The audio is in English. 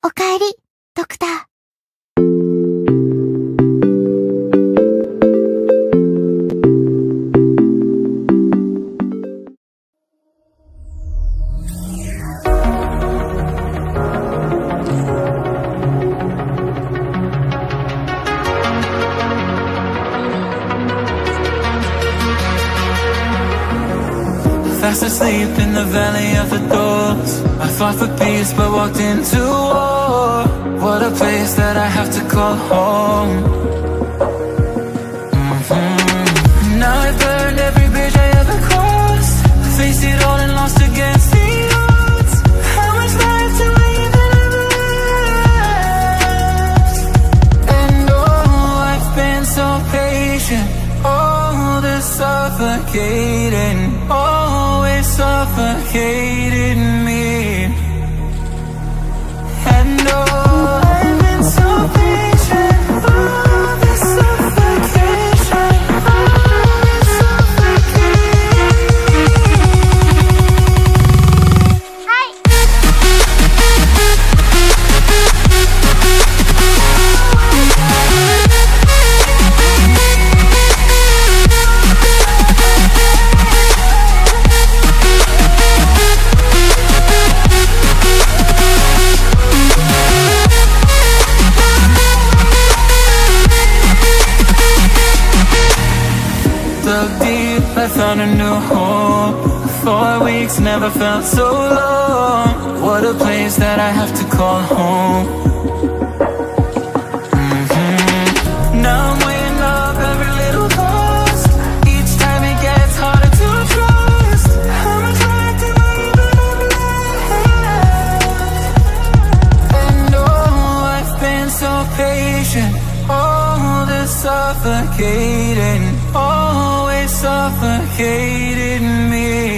おかえり、ドクター。 Fast asleep in the valley of the dolls. I fought for peace but walked into war. What a place that I have to call home. Now I burned every bridge I ever crossed. Faced it all and lost against the odds. How much life do I even have? And oh, I've been so patient. Oh, the suffocating, always suffocated me. And oh, I've been so patient. Oh, the suffocation, always suffocated me. Hi. Dug deep, I found a new home. 4 weeks never felt so long. What a place that I have to call home. Now I'm weighing up every little cost. Each time it gets harder to trust. How much life do I even have? And oh, I've been so patient. Oh, the suffocating, always suffocated me.